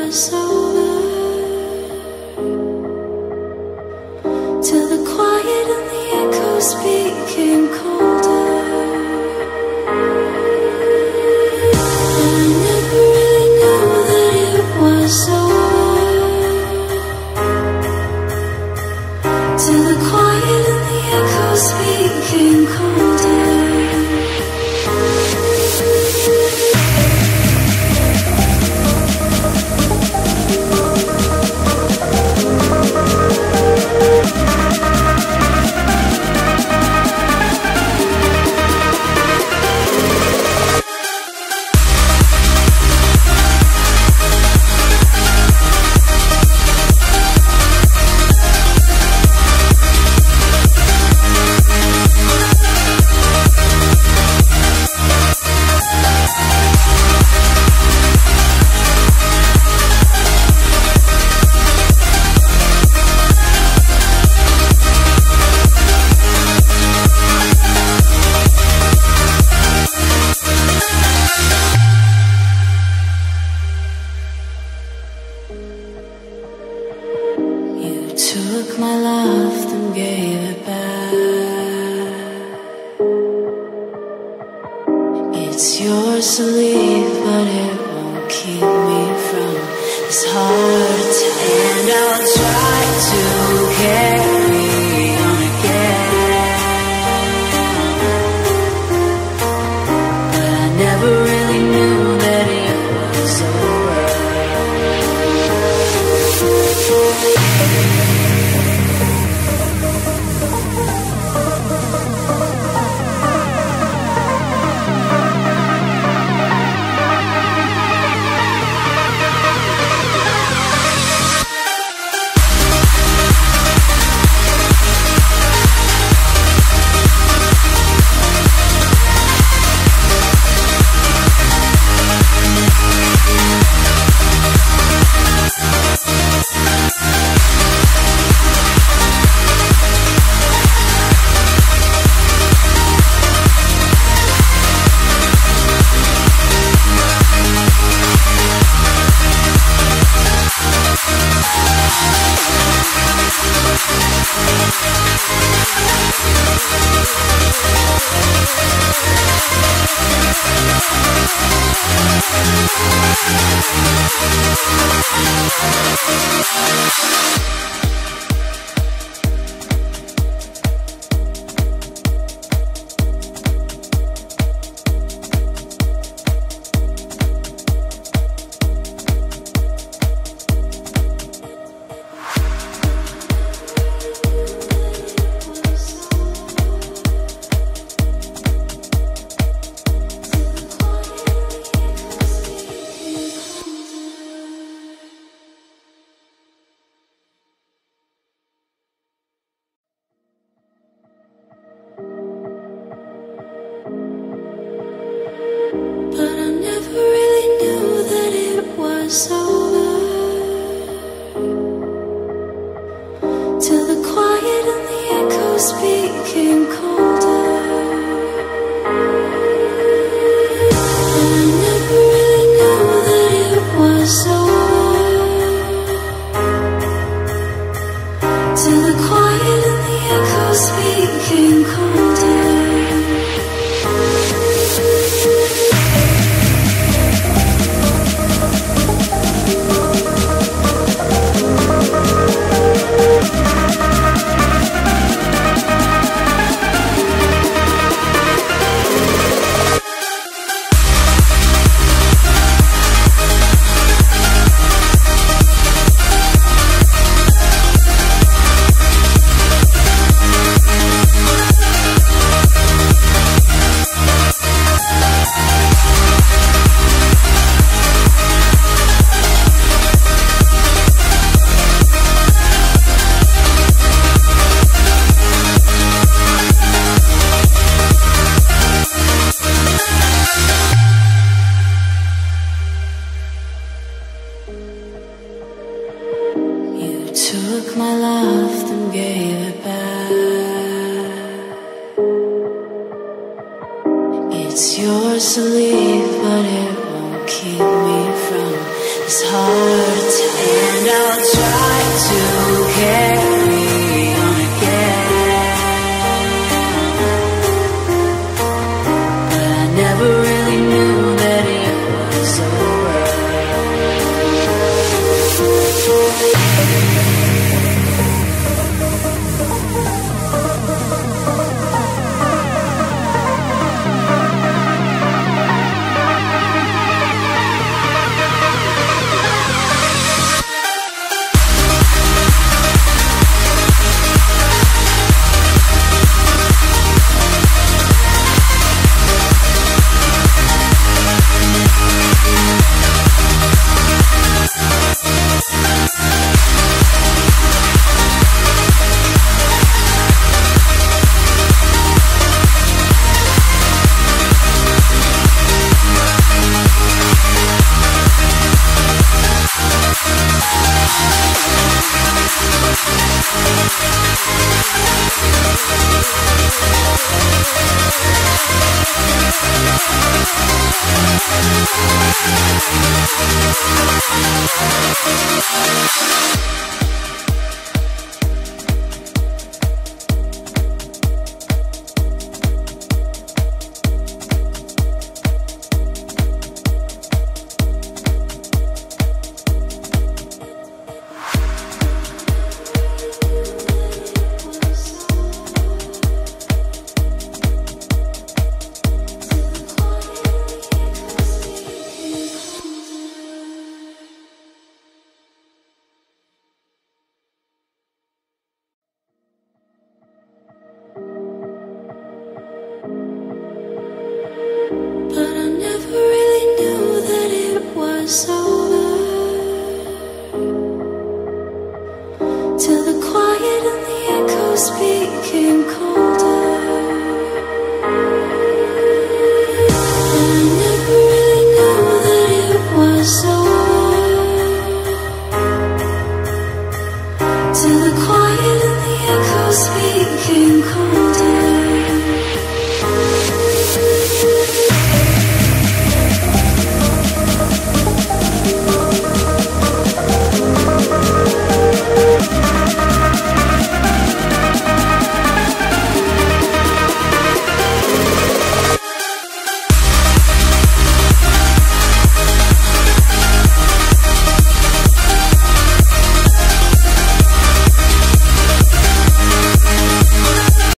was over, till the quiet and the echoes became colder. And I never really knew that it was over, till the quiet and the echoes became colder. Took my love, then gave it back. It's yours to leave, but it won't keep me from this heart attack. And I'll try to carry on again, but I never really knew that it was over. But I never really knew that it was over, till the quiet and the echoes became colder. And I never really knew that it was over, till the quiet and the echoes became colder. Took my love, then gave it back. It's yours to leave, but it won't keep me from this hard time. And I'll try to carry on again, but I never really knew that it was over. But I never really knew that it was over, till the quiet and the echoes became cold.